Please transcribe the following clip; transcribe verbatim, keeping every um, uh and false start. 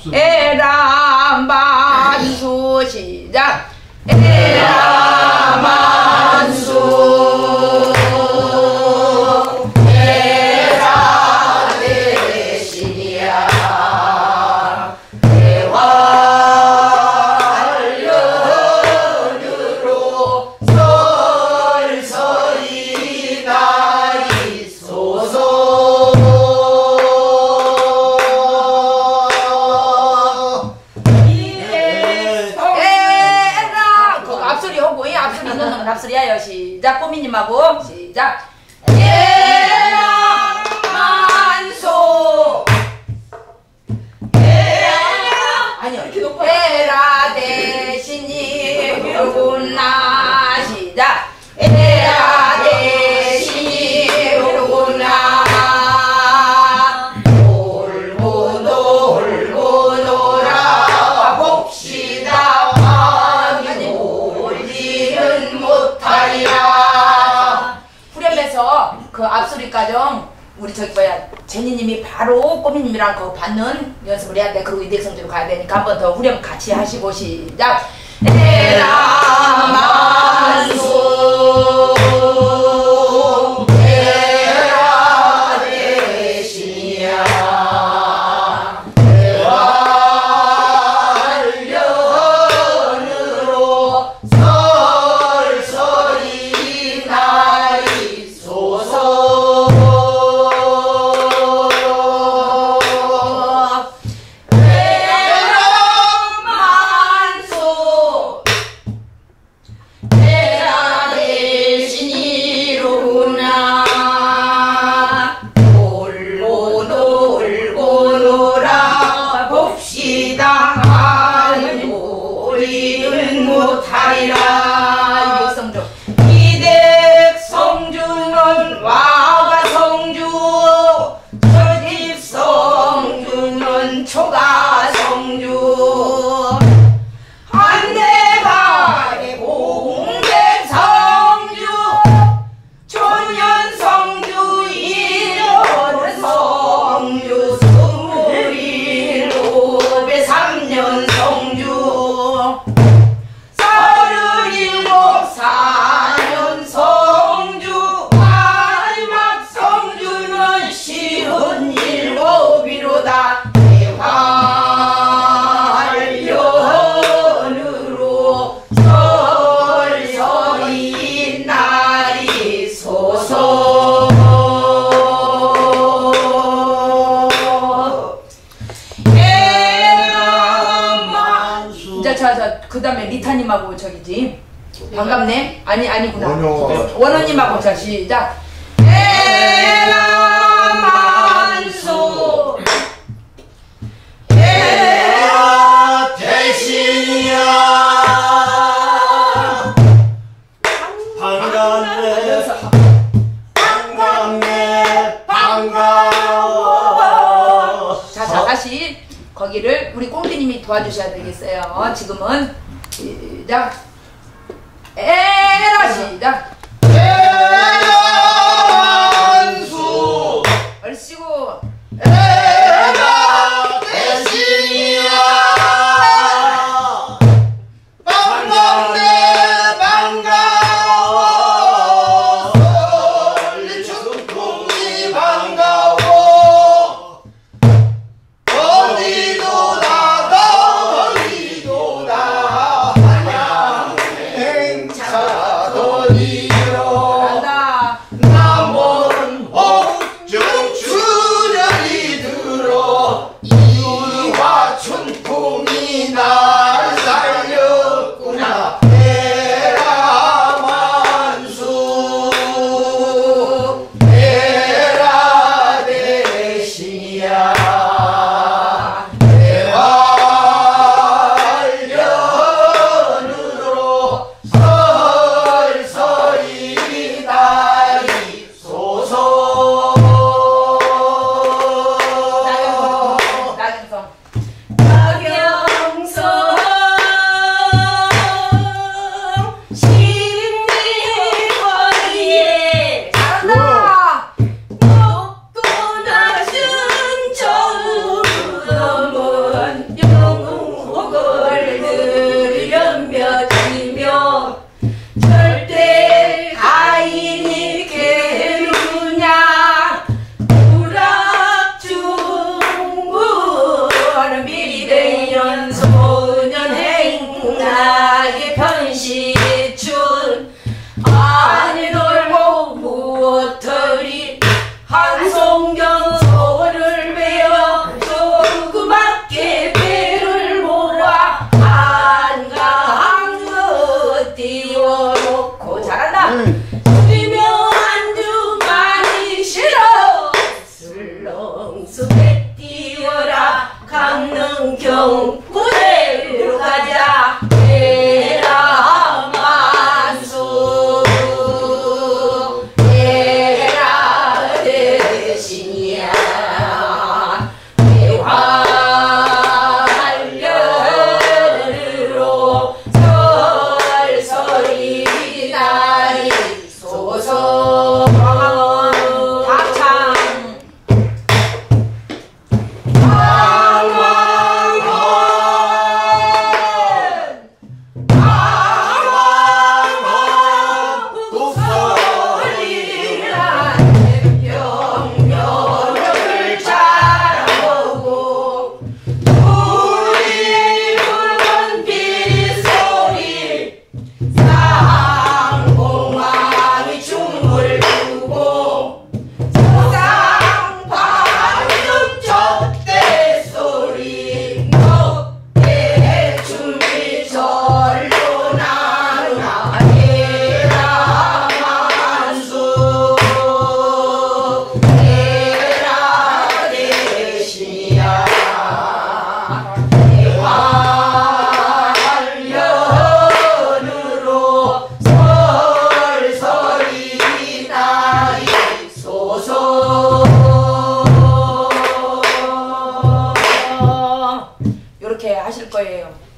에라만수 시작. 에라만수 앞소리야요. 시작. 꼬미님하고 시작. 에라만소 에라 아니요 이렇게 높아. 에라 대신이 누구나 시작. 에라 대신이 누구나 놀고 놀고 놀아 봅시다. 후렴에서 그 앞소리까지 우리 저기 뭐야 제니님이 바로 꼬미님이랑 그거 받는 연습을 해야 돼. 그리고 이대성주로 가야 되니까 한 번 더 후렴 같이 하시고 시작. 에라만수 에라 대신이야 대활련으로 설설이 나이소서. 에라만수 에라 대신이로구나 놀고 놀고 놀아 봅시다. 우리는 못하리라. 이백성주 이백성주는 와가성주 설집성주는 초가성주 안내가게 공대성주 초년성주 일년성주 스물일곱에 삼년성주 서른일곱 사년성주 마지막 성주는 시흔일곱이로다. 대활련으로 설설이 나이소서. 자, 자, 자, 그 다음에 리타님하고 저기지. 반갑네? 아니, 아니구나. 원호. 원호님하고 자, 시작. 에라만수 에라 대신이야 반갑네 반갑네 반가워. 자, 자, 다시 거기를 우리 꽁디님이 도와주셔야 되겠어요. 지금은 시작. 에라 시작. 에라만수 얼씨구 에라 대신이야 반갑네 반가워. 설리춘풍이 반가워. 어디도 나가 어디도 나 한양 행차더니요 간다. 남원 옥중 출연이 들 경구대로 가자 대라만수 대라 대신이야 대환련으로 설설이 나이소서 박창 이렇게 하실 거예요.